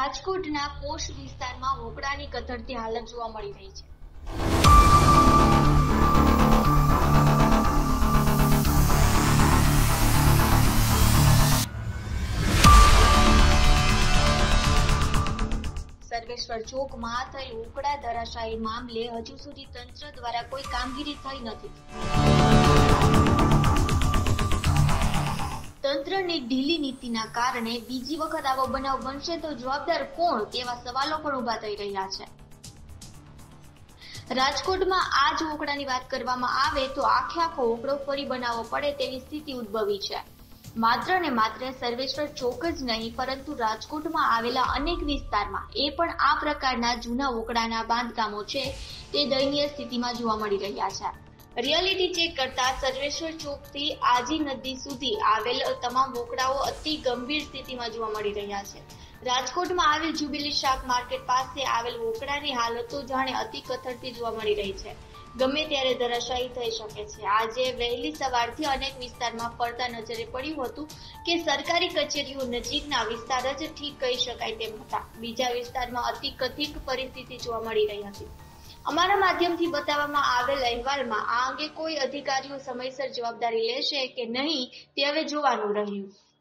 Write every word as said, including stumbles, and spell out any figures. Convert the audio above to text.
રાજકોટના પોશ વિસ્તારમાં વોકડાની કથળતી હાલત જોવા મળી રહી છે. સર્વેશ્વર ચોકમાં થયેલ વોકડા ધરાશાયી મામલે હજુ સુધી તંત્ર દ્વારા કોઈ કામગીરી થઈ નથી. તંત્રની ઢીલી નીતિના કારણે બીજી વખત આવો બનાવ બનશે તો જવાબદાર કોણ તેવા સવાલો પણ ઉભા થઈ રહ્યા છે. રાજકોટમાં આ જ વોકડાની વાત કરવામાં આવે તો આખે આખો વોકડો ફરી બનાવવો પડે તેવી સ્થિતિ ઉદ્ભવી છે. માત્ર ને માત્ર સર્વેશ્વર ચોક જ નહીં પરંતુ રાજકોટમાં આવેલા અનેક વિસ્તારમાં એ પણ આ પ્રકારના જૂના વોકડાના બાંધકામો છે તે દયનીય સ્થિતિમાં જોવા મળી રહ્યા છે. રિયાલિટી ચેક કરતા સર્વેશ્વર ચોકથી આજી નદી સુધી આવેલ તમામ વોકડાઓ અતિ ગંભીર સ્થિતિમાં જોવા મળી રહ્યા છે. રાજકોટમાં આવેલ જ્યુબિલી શાક માર્કેટ પાસે આવેલ વોકડાની હાલતો જાણે અતિ કથળતી જોવા મળી રહી છે. ગમે ત્યારે ધરાશાયી થઈ શકે છે. આજે વહેલી સવારથી અનેક વિસ્તારમાં ફરતા નજરે પડ્યું હતું કે સરકારી કચેરીઓ નજીકના વિસ્તાર જ ઠીક કહી શકાય તેમ હતા. બીજા વિસ્તારમાં અતિ કથિત પરિસ્થિતિ જોવા મળી રહી હતી. અમારા માધ્યમથી બતાવવામાં આવેલ અહેવાલમાં આ અંગે કોઈ અધિકારીઓ સમયસર જવાબદારી લેશે કે નહીં તે હવે જોવાનું રહ્યું.